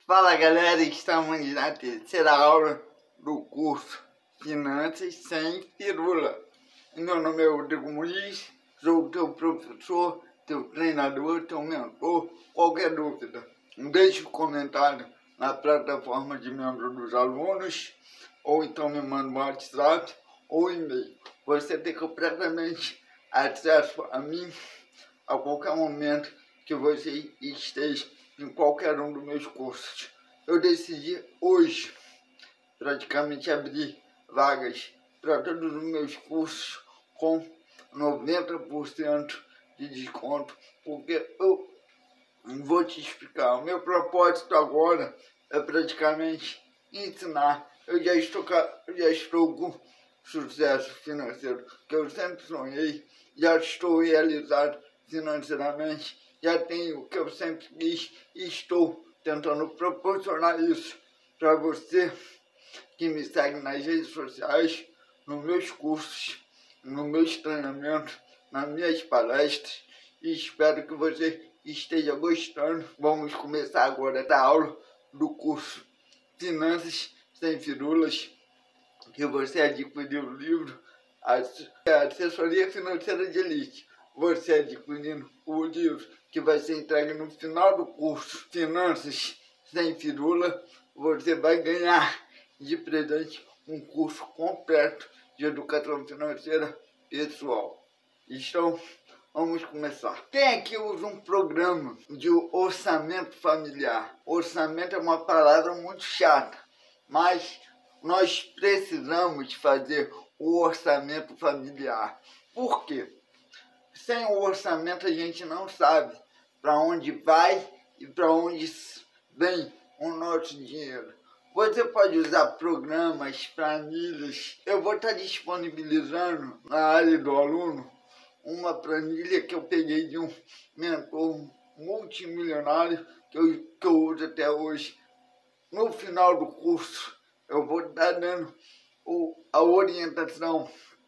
Fala galera, estamos na terceira aula do curso Finanças Sem Firula. Meu nome é Rodrigo Muniz, sou teu professor, teu treinador, teu mentor. Qualquer dúvida, deixe um comentário na plataforma de membro dos alunos, ou então me manda um WhatsApp ou e-mail. Você tem completamente acesso a mim a qualquer momento que você esteja em qualquer um dos meus cursos. Eu decidi hoje praticamente abrir vagas para todos os meus cursos com 90% de desconto, porque eu vou te explicar. O meu propósito agora é praticamente ensinar. Eu já estou com sucesso financeiro, que eu sempre sonhei, já estou realizado financeiramente, já tenho o que eu sempre quis e estou tentando proporcionar isso para você que me segue nas redes sociais, nos meus cursos, nos meus treinamentos, nas minhas palestras, e espero que você esteja gostando. Vamos começar agora a aula do curso Finanças Sem Firulas, que você adquiriu o livro Assessoria Financeira de Elite. Você adquirindo o livro que vai ser entregue no final do curso Finanças Sem Firula, você vai ganhar de presente um curso completo de educação financeira pessoal. Então, vamos começar. Quem aqui usa um programa de orçamento familiar? Orçamento é uma palavra muito chata, mas nós precisamos fazer o orçamento familiar. Por quê? Sem o orçamento a gente não sabe para onde vai e para onde vem o nosso dinheiro. Você pode usar programas, planilhas. Eu vou estar disponibilizando na área do aluno uma planilha que eu peguei de um mentor multimilionário que eu uso até hoje. No final do curso, eu vou estar dando a orientação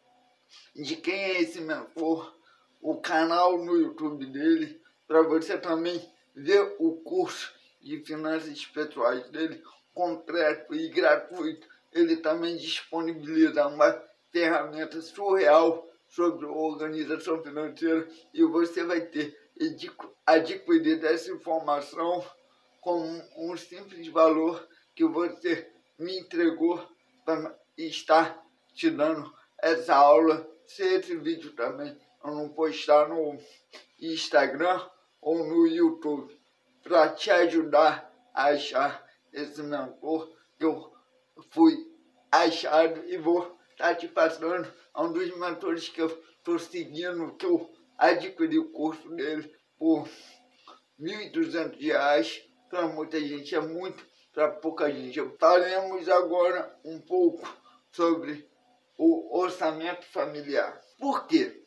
de quem é esse mentor, o canal no YouTube dele, para você também ver o curso de finanças pessoais dele completo e gratuito. Ele também disponibiliza uma ferramenta surreal sobre organização financeira e você vai ter adquirido essa informação com um simples valor que você me entregou para estar te dando essa aula. Se esse vídeo também eu não postar no Instagram ou no YouTube, para te ajudar a achar esse mentor que eu fui achado e vou estar te passando a um dos mentores que eu estou seguindo, que eu adquiri o curso dele por R$ 1.200. Para muita gente é muito, para pouca gente. Falaremos agora um pouco sobre o orçamento familiar. Por quê?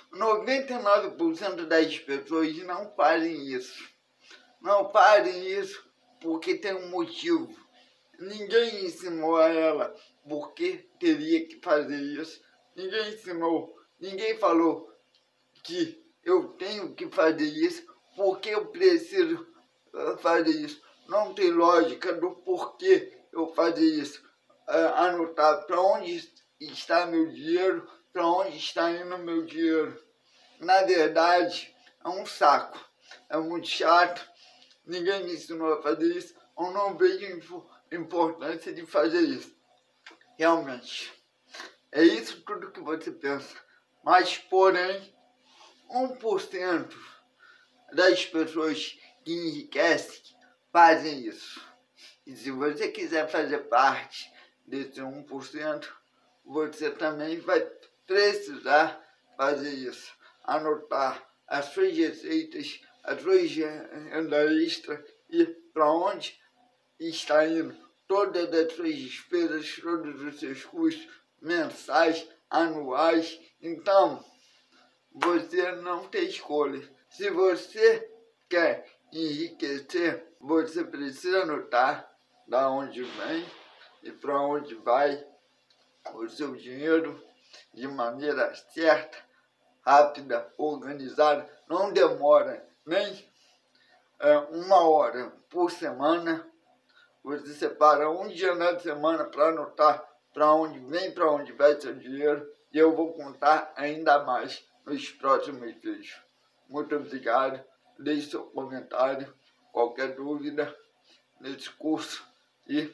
99% das pessoas não fazem isso. Não fazem isso porque tem um motivo. Ninguém ensinou a ela porque teria que fazer isso. Ninguém ensinou, ninguém falou que eu tenho que fazer isso porque eu preciso fazer isso. Não tem lógica do porquê eu fazer isso. Anotar para onde está meu dinheiro, para onde está indo meu dinheiro. Na verdade, é um saco. É muito chato. Ninguém me ensinou a fazer isso. Eu não vejo importância de fazer isso. Realmente. É isso tudo que você pensa. Mas, porém, 1% das pessoas que enriquecem fazem isso. E se você quiser fazer parte desse 1%, você também vai precisar fazer isso. Anotar as suas receitas, as suas renda extra e para onde está indo todas as suas despesas, todos os seus custos mensais, anuais. Então, você não tem escolha. Se você quer enriquecer, você precisa anotar da onde vem e para onde vai o seu dinheiro de maneira certa, rápida, organizada. Não demora nem 1 hora por semana você separa um dia na semana para anotar para onde vem, para onde vai seu dinheiro. E eu vou contar ainda mais nos próximos vídeos. Muito obrigado. Deixe seu comentário, qualquer dúvida nesse curso. E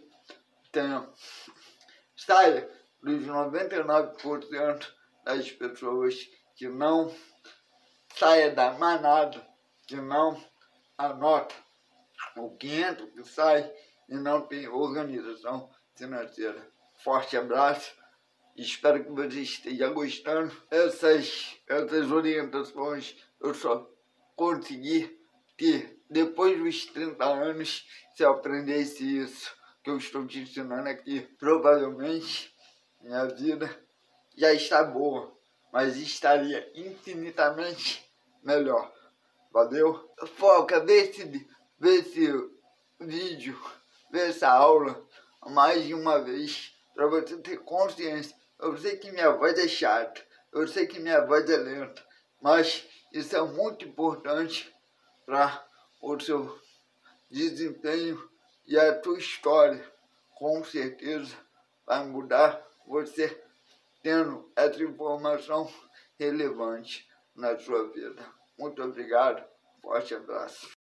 saia dos 99% das pessoas que não saia da manada, que não anota o que entra, o que sai e não tem organização financeira. Forte abraço, espero que você esteja gostando. Essas orientações eu só consegui ter depois dos 30 anos. Se eu aprendesse isso que eu estou te ensinando aqui, provavelmente minha vida já está boa, mas estaria infinitamente melhor. Valeu? Foca, vê esse vídeo, vê essa aula mais de uma vez, para você ter consciência. Eu sei que minha voz é chata, eu sei que minha voz é lenta, mas isso é muito importante para o seu desempenho e a tua história. Com certeza vai mudar você tendo essa informação relevante na sua vida. Muito obrigado, forte abraço.